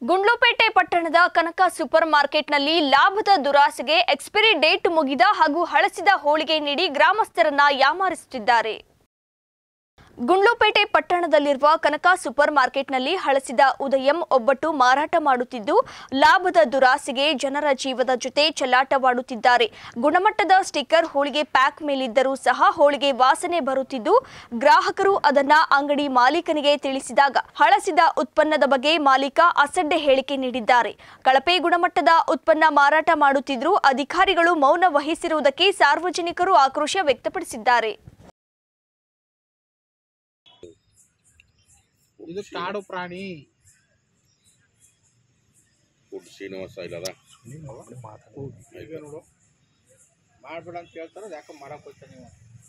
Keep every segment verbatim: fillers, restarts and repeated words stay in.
ಗುಂಡ್ಲುಪೇಟೆ ಪಟ್ಟಣದ ಕನಕ ಸೂಪರ್ ಮಾರ್ಕೆಟ್ನಲ್ಲಿ ಲಾಭದ ದುರಾಸೆಗೆ ಎಕ್ಸ್ಪೈರಿ ಡೇಟ್ ಮುಗಿದ ಹಾಗೂ ಹಳಸಿದ ಹೋಳಿಗೆ ನೀಡಿ ಗ್ರಾಮಸ್ಥರನ್ನ ಯಾಮಾರಿಸುತ್ತಿದ್ದಾರೆ. ಗುಂಡ್ಲುಪೇಟೆ ಪಟ್ಟಣದಲ್ಲಿರುವ ಕನಕ ಸೂಪರ್ ಮಾರ್ಕೆಟ್ನಲ್ಲಿ ಹಳಸಿದ ಉದಯಂ ಒಬ್ಬಟ್ಟು ಮಾರಾಟ ಮಾಡುತ್ತಿದ್ದು ಲಾಭದ ದುರಾಸೆಗೆ ಜನರ ಜೀವದ ಜೊತೆ ಚೆಲ್ಲಾಟವಾಡುತ್ತಿದ್ದಾರೆ. ಗುಣಮಟ್ಟದ ಸ್ಟಿಕ್ಕರ್ ಹೋಳಿಗೆ ಪ್ಯಾಕ್ ಮೇಲಿದ್ದರೂ ಸಹ ಹೋಳಿಗೆ ವಾಸನೆ ಬರುತ್ತಿದ್ದು ಗ್ರಾಹಕರು ಅದನ್ನ ಅಂಗಡಿ ಮಾಲೀಕನಿಗೆ ತಿಳಿಸಿದಾಗ ಹಳಸಿದ ಉತ್ಪನ್ನದ ಬಗ್ಗೆ ಮಾಲೀಕ ಅಸಡ್ಡೆ ಹೇಳಿಕೆ ನೀಡಿದ್ದಾರೆ. ಕಳಪೆ ಗುಣಮಟ್ಟದ ಉತ್ಪನ್ನ ಮಾರಾಟ ಮಾಡುತ್ತಿದ್ದರೂ ಅಧಿಕಾರಿಗಳು ಮೌನ ವಹಿಸಿರುವುದಕ್ಕೆ ಸಾರ್ವಜನಿಕರು ಆಕ್ರೋಶ ವ್ಯಕ್ತಪಡಿಸಿದ್ದಾರೆ. ಇದು ಕಾಡು ಪ್ರಾಣಿ ಶ್ರೀನಿವಾಸ ಇಲ್ಲದ ನೋಡು ಮಾಡ್ಬೇಡ ಅಂತ ಹೇಳ್ತಾರ ಯಾಕೆ ಮಾಡಕ್ ಹೋಗ್ತಾ ನೀವು.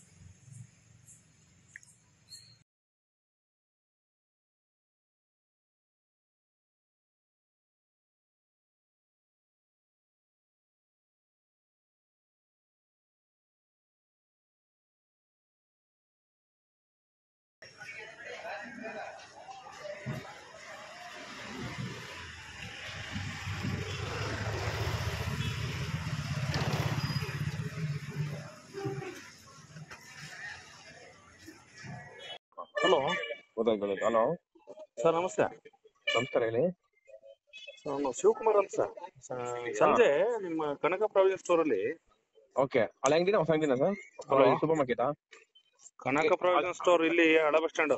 ಹಲೋ ಗೊತ್ತಾಯ್ತು. ಹಲೋ ಸರ್, ನಮಸ್ತೆ. ನಮಸ್ಕಾರ, ಹೇಳಿ. ನಾನು ಶಿವಕುಮಾರ್ ಅಂತ ಸರ್. ಸಂಜೆ ನಿಮ್ಮ ಕನಕ ಪ್ರಾವಿಷನ್ ಸ್ಟೋರ್ ಅಲ್ಲಿ. ಓಕೆ, ಹಳೆ ಅಂಗಡಿನ ಹೊಸ ಅಂಗಡಿನ ಸರ್? ಸೂಪರ್ ಮಾರ್ಕೆಟಾ? ಕನಕ ಪ್ರಾವಿಷನ್ ಸ್ಟೋರ್ ಇಲ್ಲಿ ಹಳೆ ಬಸ್ ಸ್ಟ್ಯಾಂಡ್.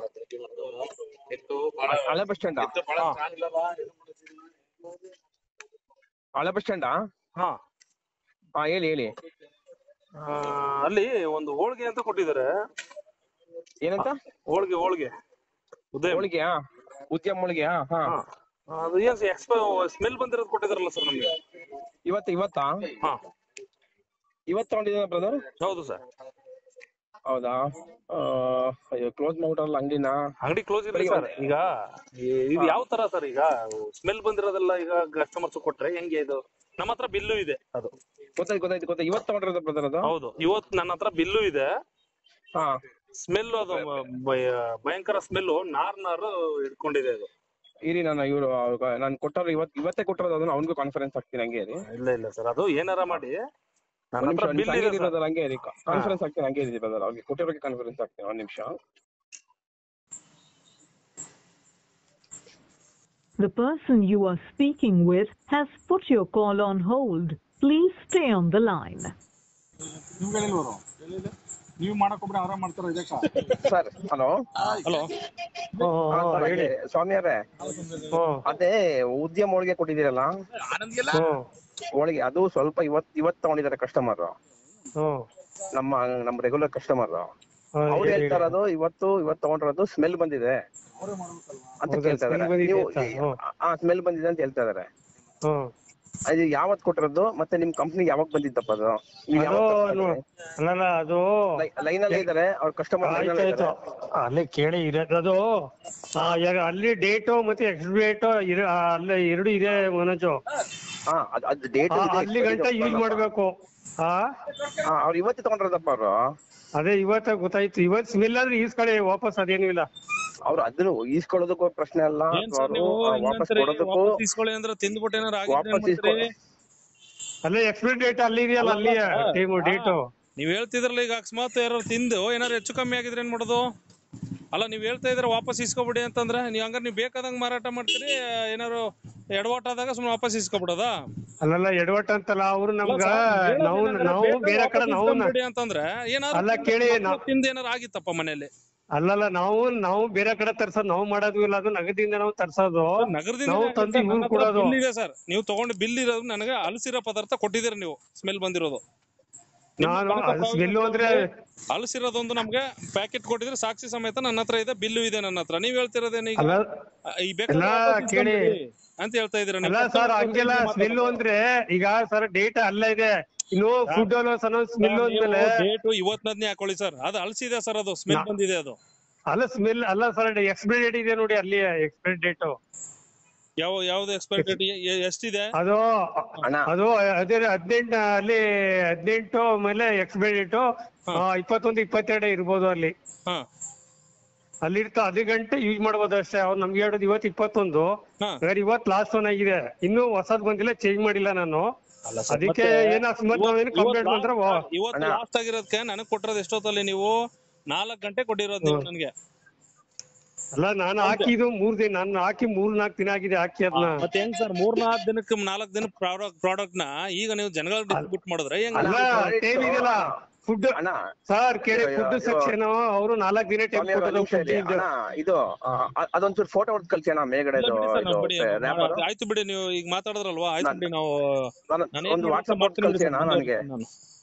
ಹಳೆ ಬಸ್ ಸ್ಟ್ಯಾಂಡ್ ಹಳೆ ಬಸ್ ಸ್ಟ್ಯಾಂಡಾ? ಹಾ ಹಾ, ಹೇಳಿ ಹೇಳಿ. ಅಲ್ಲಿ ಒಂದು ಹೋಳಿಗೆ ಅಂತ ಕೊಟ್ಟಿದ್ದಾರೆ. ಏನಂತ? ಹೋಳಿಗೆ ಹೋಳಿಗೆ ಉದಯ ಹೋಳಿಗೆಯಾ? ಉದ್ಯಮ ಹೋಳಿಗೆಯಾ? ಹಾ, ಅದು ಏನ್ ಎಕ್ಸ್ಪೋ ಸ್ಮೆಲ್ ಬಂದಿರೋದು ಕೊಟ್ಟಿದಾರಲ್ಲ ಸರ್ ನಮ್ಗೆ. ಇವತ್ತು ಇವತ್ತಾ? ಹಾ, ಇವತ್ತು ತಗೊಂಡಿದ್ದೀರಾ ಬ್ರದರ್? ಹೌದು ಸರ್. ಹೌದಾ? ಕ್ಲೋಸ್ ಮಾಡ್ಬಿಟ್ರಲ್ಲ ಅಂಗಡಿನ? ಅಂಗಡಿ ಕ್ಲೋಸ್ ಇಲ್ಲ ಸರ್. ಈಗ ಇದು ಯಾವ ತರ ಸರ್? ಈಗ ಸ್ಮೆಲ್ ಬಂದಿರೋದೆಲ್ಲ ಈಗ ಕಸ್ಟಮರ್ಸ್ ಕೊಟ್ರೆ ಹೆಂಗೆ? ಇದು ನಮ್ಮ ಹತ್ರ ಬಿಲ್ಲು ಇದೆ. ಅದು ಗೊತ್ತಾಯ್ತು ಗೊತ್ತಾಯ್ತು ಗೊತ್ತಾಯ್ತು. ಇವತ್ತು ತಗೊಂಡಿರೋದು ಬ್ರದರ್ ಅದು? ಹೌದು, ಇವತ್ತು ನನ್ನ ಹತ್ರ ಬಿಲ್ಲು ಇದೆ. ಹಾ, ಸ್ಮೆಲ್ ಅದು ಭಯಂಕರ ಸ್ಮೆಲ್, ನಾರ್ ನಾರು ಇಟ್ಕೊಂಡಿದೆ ಅದು. ಇರಿ, ನಾನು ಇವರು ನಾನು ಕೊಟ್ಟರು ಇವತ್ತು ಇವತ್ತೇ ಕೊಟ್ಟಿರೋದು. ಅದನ್ನ ಅವನಿಗೂ ಕಾನ್ಫರೆನ್ಸ್ ಆಗ್ತೀನಿ, ಹಂಗೆ ಇರಿ. ಇಲ್ಲ ಇಲ್ಲ ಸರ್, ಅದು ಏನಾರ ಮಾಡಿ ನನ್ನ ಹತ್ರ ನಿಮಿಷ ಬಿಲ್ ಇದೆ ಸರ್. ಹಂಗೆ ಇರಿ, ಕಾನ್ಫರೆನ್ಸ್ ಆಗ್ತೀನಿ, ಹಂಗೆ ಇರಿ ಬ್ರದರ್. ಅವ್ರಿಗೆ ಕೊಟ್ಟಿರೋಕೆ ಕಾನ್ಫರೆನ್ಸ್ ಆಗ್ತೀನಿ, ಒಂದ್ ನಿಮಿಷ. The person you are speaking with has put your call on hold. Please stay on the line. ನೀವು ಮಾಡಕ್ಕೊಬ್ರೆ ಆರಾಮ್ ಮಾಡ್ತಾರ ಇದಕ್ಕ. ಸರ್, ಹಲೋ ಹಲೋ, ಸ್ವಾಮಿ ಅವರೇ, ಅದೇ ಉದ್ಯಮ ಹೋಳಿಗೆ ಕೊಟ್ಟಿದ್ದೀರಲ್ಲ ಹೋಳಿಗೆ, ಅದು ಸ್ವಲ್ಪ ಇವತ್ ಇವತ್ ತಗೊಂಡಿದ್ದಾರೆ ಕಸ್ಟಮರ್, ನಮ್ಮ ನಮ್ಮ ರೆಗ್ಯುಲರ್ ಕಸ್ಟಮರ್. ಅವ್ರು ಹೇಳ್ತಾ ಇರೋದು ಇವತ್ತು ಇವತ್ತು ತಗೊಂಡಿರೋದು ಸ್ಮೆಲ್ ಬಂದಿದೆ ಅಂತ ಕೇಳ್ತಾ ಇದಾರೆ. ನೀವು ಆ ಸ್ಮೆಲ್ ಬಂದಿದೆ ಅಂತ ಹೇಳ್ತಾ ಇದಾರೆ. ಅದು ಯಾವತ್ ಕೊಟ್ಟಿರೋದು ಮತ್ತೆ ನಿಮ್ ಕಂಪ್ನಿಗೆ ಯಾವಾಗ ಬಂದಿದ್ದಪ್ಪ ಅದು? ಅದು ಲೈನ್ ಅಲ್ಲಿ ಇದಾರೆ ಅವ್ರ ಕಸ್ಟಮರ್. ಅಲ್ಲಿ ಕೇಳಿ ಇರೋದು ಅಲ್ಲಿ ಡೇಟು ಮತ್ತೆ ಎಕ್ಸ್ಪೈರಿ ಡೇಟ್ ಅಲ್ಲಿ ಎರಡು ಇದೆ ಮನೋಜು. ಹಾ, ಅದು ಡೇಟ್ ಅಲ್ಲಿ ಗಂಟ ಯೂಸ್ ಮಾಡ್ಬೇಕು. ಹಾ, ಅವ್ರು ಇವತ್ತು ತಗೊಂಡ್ರದಪ್ಪ ಅವರು. ಅದೇ ಇವತ್ತ ಗೊತ್ತಾಯ್ತು. ಇವತ್ ಸ್ಮೆಲ್ ಆದ್ರೆ ಈಸ್ಕಡೆ ವಾಪಸ್ ಅದೇನು ಇಲ್ಲ. ಅವ್ರು ಅದನ್ನು ಈಸ್ಕೊಳ್ಳೋದಕ್ಕೂ ಪ್ರಶ್ನೆ ಅಲ್ಲ, ವಾಪಸ್ ಕೊಡೋದಕ್ಕೂ. ಅಲ್ಲೇ ಎಕ್ಸ್ಪೈರಿ ಡೇಟ್ ಅಲ್ಲಿ ಇದೆಯಲ್ಲ, ಅಲ್ಲಿ ಟೈಮು ಡೇಟು ನೀವ್ ಹೇಳ್ತಿದ್ರಲ್ಲ. ಈಗ ಅಕಸ್ಮಾತ್ ಯಾರು ತಿಂದು ಏನಾರು ಹೆಚ್ಚು ಕಮ್ಮಿ ಆಗಿದ್ರೆ ಏನ್ ಮಾಡೋದು? ಅಲ್ಲ, ನೀವ್ ಹೇಳ್ತಾ ಇದ್ರೆ ವಾಪಸ್ ಇಸ್ಕೊಬಿಡಿ ಅಂತಂದ್ರೆ ನೀವ್ ಹಂಗಾರೆ ನೀವ್ ಬೇಕಾದಂಗ್ ಮಾರಾಟ ಮಾಡ್ತೀರಿ. ಏನಾರು ಎಡವಾಟ ಆದಾಗ ಸುಮ್ನೆ ವಾಪಸ್ ಇಸ್ಕೊಬಿಡೋದಾ? ಅಲ್ಲಲ್ಲ, ಎಡವಟ್ ಅಂತಲ್ಲ. ಅವ್ರು ನಮ್ಗ ನಾವು ನಾವು ಬೇರೆ ಕಡೆ ನಾವು ಅಂತಂದ್ರೆ ಅಲ್ಲ ಕೇಳಿ, ತಿಂದ ಏನಾರು ಆಗಿತ್ತಪ್ಪ ಮನೇಲಿ? ಅಲ್ಲಲ್ಲ, ನಾವು ನಾವು ಬೇರೆ ಕಡೆ ತರ್ಸೋದು ನಾವು ಮಾಡೋದು ಇಲ್ಲ. ಅದು ನಗರದಿಂದ ನಾವು ತರ್ಸೋದು, ನಾವು ತಂದು ಇವ್ರು ಕೊಡೋದು. ಸರ್, ನೀವು ತಗೊಂಡು ಬಿಲ್ ಇರೋದು ನನಗೆ ಹಲಸಿರೋ ಪದಾರ್ಥ ಕೊಟ್ಟಿದ್ದೀರಾ ನೀವು, ಸ್ಮೆಲ್ ಬಂದಿರೋದು. ನಾನು ಸ್ಮೆಲ್ ಅಂದ್ರೆ ಹಲಸಿರೋದೊಂದು ನಮ್ಗೆ ಪ್ಯಾಕೆಟ್ ಕೊಟ್ಟಿದ್ರೆ ಸಾಕ್ಷಿ ಸಮೇತ ನನ್ನ ಹತ್ರ ಇದೆ, ಬಿಲ್ಲು ಇದೆ ನನ್ನ ಹತ್ರ. ನೀವ್ ಹೇಳ್ತಿರೋದೇನು ಈಗ ಈ ಕೇಳಿ ಅಂತ ಹೇಳ್ತಾ ಇದೀರ? ಅಲ್ಲ ಸರ್, ಹಂಗೆಲ್ಲ ಸ್ಮೆಲ್ ಅಂದ್ರೆ ಈಗ ಸರ್ ಡೇಟ್ ಅಲ್ಲ ಇದೆ. ಇನ್ನು ಫುಡ್ ಸ್ಮೆಲ್ ಅಂದ್ಮೇಲೆ ಡೇಟು ಇವತ್ತಿನದ್ನೇ ಹಾಕೊಳ್ಳಿ ಸರ್. ಅದು ಹಲಸಿದೆ ಸರ್, ಅದು ಸ್ಮೆಲ್ ಬಂದಿದೆ. ಅದು ಅಲ್ಲ ಸ್ಮೆಲ್ ಅಲ್ಲ ಸರ್, ಎಕ್ಸ್ಪೈರಿ ಡೇಟ್ ಇದೆ ನೋಡಿ ಅಲ್ಲಿ. ಎಕ್ಸ್ಪೈರಿ ಡೇಟ್ ಯಾವ ಯಾವ್ದು ಎಕ್ಸ್ಪೈರಿ ಡೇಟ್ ಎಷ್ಟಿದೆ? ಅದು ಅದು ಅದೇ ಹದಿನೆಂಟು ಅಲ್ಲಿ ಹದಿನೆಂಟು ಮೇಲೆ ಎಕ್ಸ್ಪೈರಿ ಡೇಟ್ ಇಪ್ಪತ್ತೊಂದು ಇಪ್ಪತ್ತೆರಡು ಇರ್ಬೋದು ಅಲ್ಲಿ. ಅಲ್ಲಿರ್ತಾ ಹತ್ತು ಗಂಟೆ ಯೂಸ್ ಮಾಡ್ಬೋದು ಅಷ್ಟೇ. ಅವ್ರು ನಮ್ಗೆ ಹೇಳೋದು ಇವತ್ತು ಇಪ್ಪತ್ತೊಂದು, ಹಾ. ಹಾಗಾದ್ರೆ ಇವತ್ತು ಲಾಸ್ಟ್ ಒನ್ ಆಗಿದೆ, ಇನ್ನೂ ಹೊಸದ್ ಬಂದಿಲ್ಲ, ಚೇಂಜ್ ಮಾಡಿಲ್ಲ ನಾನು. ಅದಕ್ಕೆ ಏನ ಅಕಸ್ಮಾತ್ ನಾವೇನು ಕಂಪ್ಲೇಂಟ್ ಬಂದ್ರೆ ಇವತ್ತು ಲಾಸ್ಟ್ ಆಗಿರೋದಕ್ಕೆ ನನಗ್ ಕೊಟ್ಟಿರೋದು ಎಷ್ಟೊತ್ತಲ್ಲಿ ನೀವು ನಾಲ್ಕು ಗಂಟೆ ಕೊಟ್ಟಿರೋದು ನೀವು ನನ್ಗೆ. ಅಲ್ಲ ನಾನು ಹಾಕಿದ್ದು ಮೂರ್ ದಿನ, ನಾನು ಹಾಕಿ ಮೂರ್ ನಾಲ್ಕು ದಿನ ಆಗಿದೆ ಹಾಕಿ ಅದನ್ನ. ಮತ್ತೆ ಹೆಂಗ್ ಸರ್ ಮೂರ್ ನಾಲ್ಕು ದಿನಕ್ಕೆ ನಾಲ್ಕು ದಿನ ಪ್ರಾಡಕ್ಟ್ ಪ್ರಾಡಕ್ಟ್ ನ ಈಗ ನೀವು ಜನಗಳಿಗೆ ಡಿಸ್ಟ್ರಿಬ್ಯೂಟ್ ಮಾಡಿದ್ರೆ ಹೆಂಗ್? ಅಲ್ಲ ಟೈಮ್ ಇದೆಯಲ್ಲ ಫುಡ್ ಸರ್ ಕೇಳಿ, ಫುಡ್ ಸೆಕ್ಷನ್ ಅವರು ನಾಲ್ಕು ದಿನ ಟೈಮ್ ಕೊಟ್ಟರು. ಇದು ಅದೊಂಚೂರು ಫೋಟೋ ಹೊಡೆದು ಕಳ್ಸಿ ಅಣ್ಣ ಮೇಲ್ಗಡೆ. ಆಯ್ತು ಬಿಡಿ, ನೀವು ಈಗ ಮಾತಾಡಿದ್ರಲ್ವಾ, ಆಯ್ತು ಬಿಡಿ, ನಾವು ಒಂದು ವಾಟ್ಸ್ಆಪ್ ಕಳ್ಸಿ ಅಣ್ಣ ನನಗೆ.